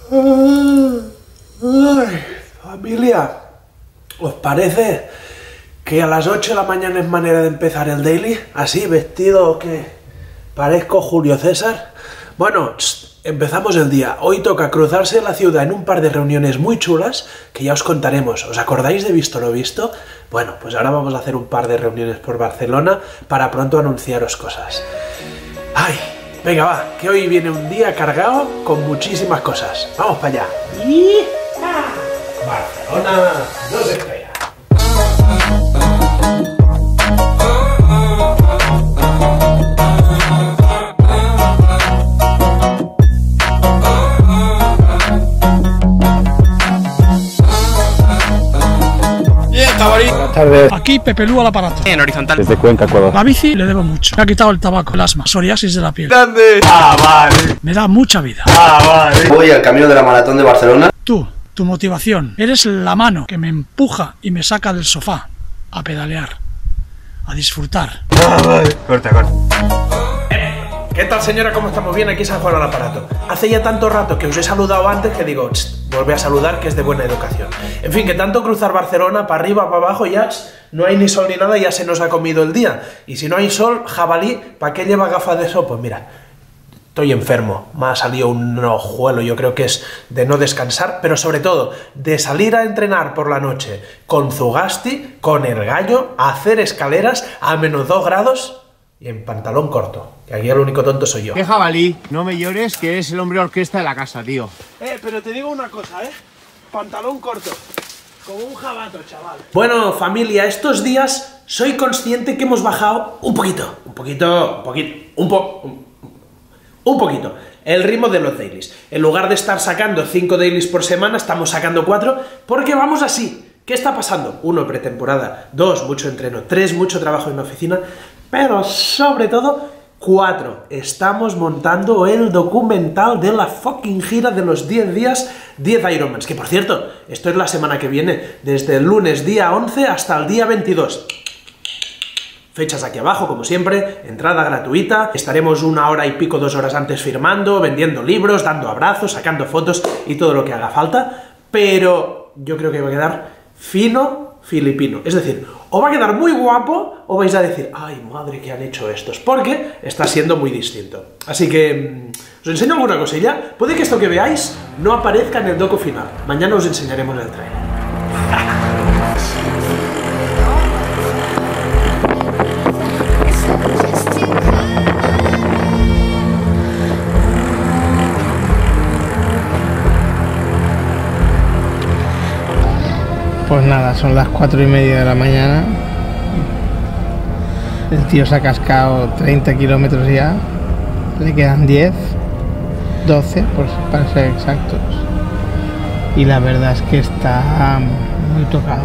Ay, familia, ¿os parece que a las 8 de la mañana es manera de empezar el daily? Así, vestido que parezco Julio César. Bueno, empezamos el día. Hoy toca cruzarse la ciudad en un par de reuniones muy chulas que ya os contaremos. ¿Os acordáis de Visto lo Visto? Bueno, pues ahora vamos a hacer un par de reuniones por Barcelona para pronto anunciaros cosas. ¡Ay! Venga, va, que hoy viene un día cargado con muchísimas cosas. ¡Vamos para allá! Barcelona no se espera. Buenas tardes. Aquí Pepe Lu al aparato. En horizontal. Desde Cuenca, Ecuador. La bici le debo mucho. Me ha quitado el tabaco, el asma, psoriasis de la piel. ¿Dónde? Vale. Me da mucha vida. Vale. Voy al camino de la maratón de Barcelona. Tú, tu motivación. Eres la mano que me empuja y me saca del sofá a pedalear, a disfrutar. Vale. Corta. ¿Qué tal, señora? ¿Cómo estamos? Bien, aquí San Juan al aparato. Hace ya tanto rato que os he saludado antes que digo, volví a saludar, que es de buena educación. En fin, que tanto cruzar Barcelona, para arriba, para abajo, ya no hay ni sol ni nada, ya se nos ha comido el día. Y si no hay sol, jabalí, ¿para qué lleva gafas de sol? Pues mira, estoy enfermo, me ha salido un ojuelo, yo creo que es de no descansar, pero sobre todo de salir a entrenar por la noche con Zugasti, con el gallo, a hacer escaleras a -2 grados y en pantalón corto, que aquí el único tonto soy yo. ¿Qué jabalí? No me llores, que eres el hombre orquesta de la casa, tío. Pero te digo una cosa, pantalón corto, como un jabato, chaval. Bueno, familia, estos días soy consciente que hemos bajado un poquito el ritmo de los dailies. En lugar de estar sacando 5 dailies por semana, estamos sacando 4, porque vamos así. ¿Qué está pasando? 1, pretemporada. 2, mucho entreno. 3, mucho trabajo en la oficina. Pero sobre todo, 4, estamos montando el documental de la fucking gira de los 10 días, 10 Ironmans. Que por cierto, esto es la semana que viene, desde el lunes día 11 hasta el día 22. Fechas aquí abajo, como siempre, entrada gratuita, estaremos 1 hora y pico, 2 horas antes firmando, vendiendo libros, dando abrazos, sacando fotos y todo lo que haga falta, pero yo creo que va a quedar fino filipino, es decir, o va a quedar muy guapo o vais a decir, ay madre, ¿qué han hecho estos? Porque está siendo muy distinto. Así que os enseño alguna cosilla, puede que esto que veáis no aparezca en el docu final, mañana os enseñaremos el trailer. Pues nada, son las 4:30 de la mañana. El tío se ha cascado 30 kilómetros ya. Le quedan 10, 12 para ser exactos. Y la verdad es que está muy tocado.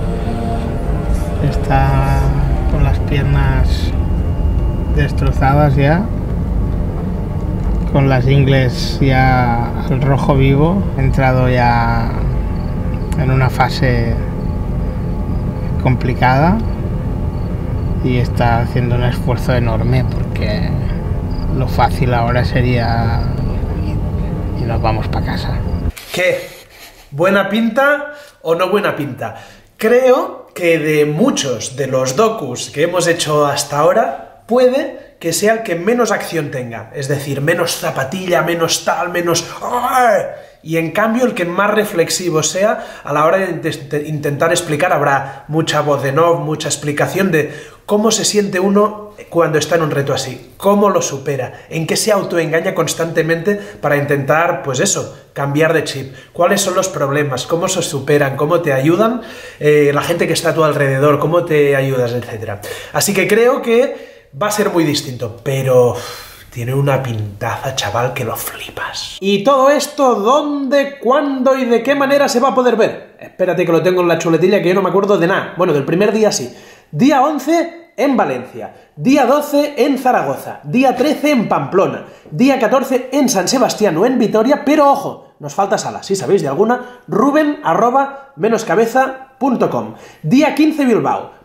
Está con las piernas destrozadas ya. Con las ingles ya al rojo vivo. Ha entrado ya en una fase complicada y está haciendo un esfuerzo enorme porque lo fácil ahora sería y nos vamos para casa. ¿Qué? ¿Buena pinta o no buena pinta? Creo que de muchos de los docus que hemos hecho hasta ahora, puede que sea el que menos acción tenga, es decir, menos zapatilla, menos tal, menos... Y en cambio el que más reflexivo sea a la hora de intentar explicar. Habrá mucha voz en off, mucha explicación de cómo se siente uno cuando está en un reto así, cómo lo supera, en qué se autoengaña constantemente para intentar, pues eso, cambiar de chip, cuáles son los problemas, cómo se superan, cómo te ayudan, la gente que está a tu alrededor, cómo te ayudas, etc. Así que creo que va a ser muy distinto, pero tiene una pintaza, chaval, que lo flipas. ¿Y todo esto dónde, cuándo y de qué manera se va a poder ver? Espérate que lo tengo en la chuletilla, que yo no me acuerdo de nada. Bueno, del primer día sí. Día 11 en Valencia, día 12 en Zaragoza, día 13 en Pamplona, día 14 en San Sebastián o en Vitoria, pero ojo, nos falta sala, si sabéis de alguna, ruben@menoscabeza.com. Día 15 Bilbao,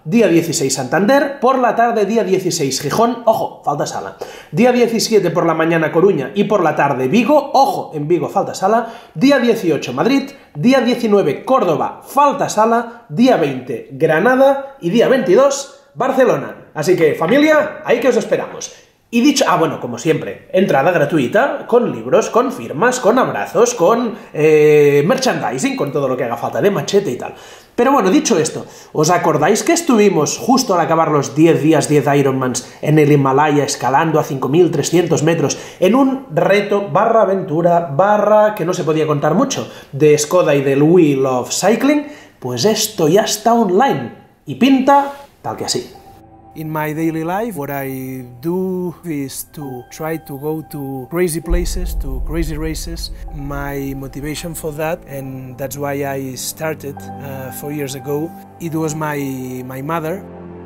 día 16 Santander, por la tarde día 16 Gijón, ojo, falta sala, día 17 por la mañana Coruña y por la tarde Vigo, ojo, en Vigo falta sala, día 18 Madrid, día 19 Córdoba, falta sala, día 20 Granada y día 22 Barcelona. Así que, familia, ahí que os esperamos. Y dicho, bueno, como siempre, entrada gratuita, con libros, con firmas, con abrazos, con merchandising, con todo lo que haga falta de machete y tal. Pero bueno, dicho esto, ¿os acordáis que estuvimos justo al acabar los 10 días, 10 Ironmans en el Himalaya, escalando a 5.300 metros, en un reto barra aventura, barra que no se podía contar mucho, de Skoda y del Wheel of Cycling? Pues esto ya está online, y pinta tal que así. In my daily life, what I do is to try to go to crazy places, to crazy races. My motivation for that, and that's why I started 4 years ago, it was my mother.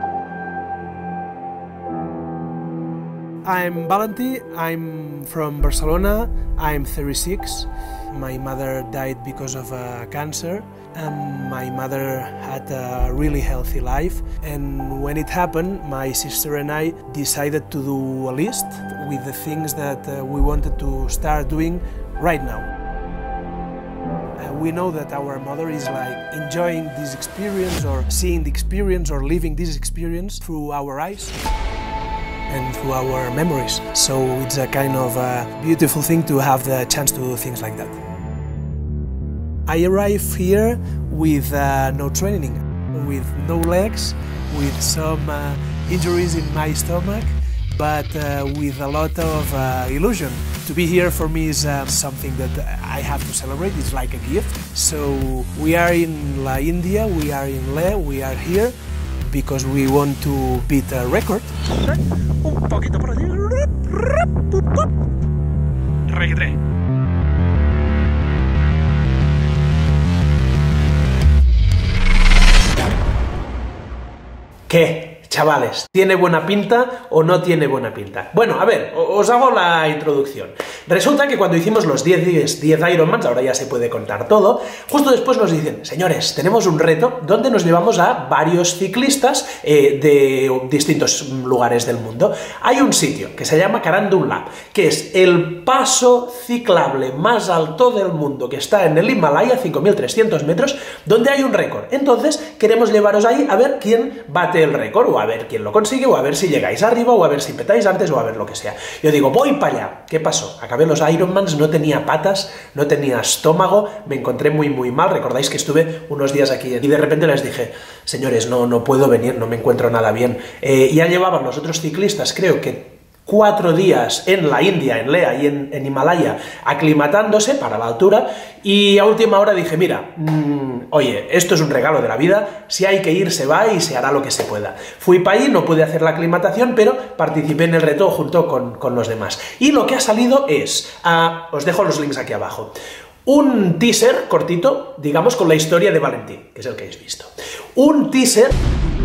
I'm Valentí, I'm from Barcelona, I'm 36. My mother died because of cancer. My mother had a really healthy life, and when it happened, my sister and I decided to do a list with the things that we wanted to start doing right now. We know that our mother is like enjoying this experience or seeing the experience or living this experience through our eyes and through our memories. So it's a kind of a beautiful thing to have the chance to do things like that. I arrived here with no training, with no legs, with some injuries in my stomach, but with a lot of illusion. To be here for me is something that I have to celebrate, it's like a gift. So we are in La India, we are in Le, we are here because we want to beat a record. Un poquito por allí. Reggae. ¿Qué, chavales? ¿Tiene buena pinta o no tiene buena pinta? Bueno, a ver, os hago la introducción. Resulta que cuando hicimos los 10 Ironmans, ahora ya se puede contar todo, justo después nos dicen, señores, tenemos un reto donde nos llevamos a varios ciclistas de distintos lugares del mundo. Hay un sitio que se llama Karandun Lab, que es el paso ciclable más alto del mundo, que está en el Himalaya, 5.300 metros, donde hay un récord. Entonces, queremos llevaros ahí a ver quién bate el récord, o a ver quién lo consigue, o a ver si llegáis arriba, o a ver si petáis antes, o a ver lo que sea. Yo digo, voy para allá. ¿Qué pasó? Acabé los Ironmans, no tenía patas, no tenía estómago, me encontré muy mal. Recordáis que estuve unos días aquí y de repente les dije, señores, no puedo venir, no me encuentro nada bien. Ya llevaban los otros ciclistas, creo que 4 días en la India, en Leh y en Himalaya, aclimatándose para la altura, y a última hora dije, mira, oye, esto es un regalo de la vida, si hay que ir se va y se hará lo que se pueda. Fui para ahí, no pude hacer la aclimatación, pero participé en el reto junto con los demás. Y lo que ha salido es, os dejo los links aquí abajo, un teaser cortito, digamos, con la historia de Valentí, que es el que habéis visto. Un teaser